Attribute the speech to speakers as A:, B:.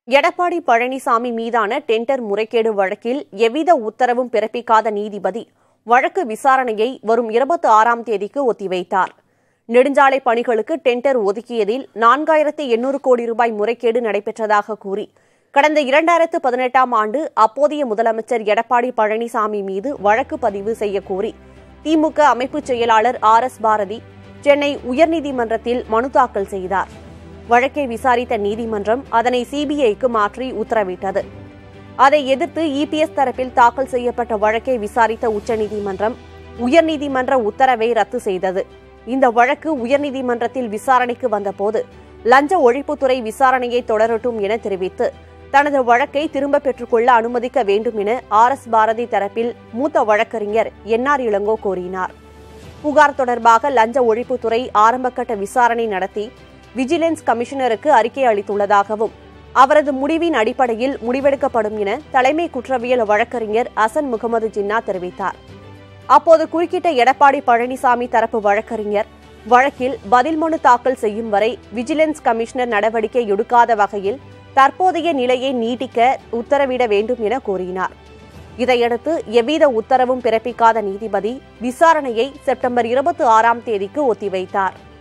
A: எடப்பாடி பழனிசாமி மீதான டெண்டர் முறைகேடு வழக்கில் எவ்வித உத்தரவும் பிறப்பிக்காத நீதிபதி வழக்கு விசாரணையை வரும் 26ஆம் தேதிக்கு ஒத்திவைத்தார். நெடுஞ்சாலை பணிகளுக்கு டெண்டர் ஒதுக்கியதில் 4800 கோடி ரூபாய் முறைகேடு நடைபெற்றதாக கூறி கடந்த 2018ஆம் ஆண்டு அப்போதைய முதலமைச்சர் எடப்பாடி பழனிசாமி மீது வழக்கு பதிவு செய்யக்கோரி திமுக அமைப்பு செயலாளர் RS பாரதி சென்னை உயர்நீதிமன்றத்தில் மனு தாக்கல் செய்தார். வழக்கை விசாரித்த நீதிமன்றம் அதனை சிபிஐக்கு மாற்றி உத்தரவிட்டது. அதை எதிர்த்து EPS தரப்பில் தாக்கல் செய்யப்பட்ட வழக்கை விசாரித்த உச்சநீதிமன்றம் உயர்நீதிமன்ற உத்தரவை ரத்து செய்தது. இந்த வழக்கு உயர்நீதிமன்றத்தில் விசாரணைக்கு வந்தபோது லஞ்ச ஒழிப்புத்துறை விசாரணையை தொடரட்டும் என தெரிவித்து தனது வழக்கை திரும்பப் பெற்றுக்கொள்ள அனுமதிக்க வேண்டும் என RS பாரதி தரப்பில் மூத்த வழக்கறிஞர் NR இளங்கோ கோரினார். புகார் தொடர்பாக லஞ்ச ஒழிப்புத்துறை ஆரம்பகட்ட விசாரணை நடத்தி விஜிலன்ஸ் கமிஷனருக்கு அறிக்கை அளித்துள்ளதாகவும் அவரது முடிவின் அடிப்படையில் முடிவெடுக்கப்படும் என தலைமை குற்றவியல் வழக்கறிஞர் அசன் முகமது ஜின்னா தெரிவித்தார். அப்போது குறுக்கிட்ட எடப்பாடி பழனிசாமி தரப்பு வழக்கறிஞர் வழக்கில் பதில் மனு தாக்கல் செய்யும் வரை விஜிலன்ஸ் கமிஷனர் நடவடிக்கை எடுக்காத வகையில் தற்போதைய நிலையை நீட்டிக்க உத்தரவிட வேண்டும் என கோரினார். இதையடுத்து எவ்வித உத்தரவும் பிறப்பிக்காத நீதிபதி விசாரணையை செப்டம்பர் 26ஆம் தேதிக்கு ஒத்திவைத்தார்.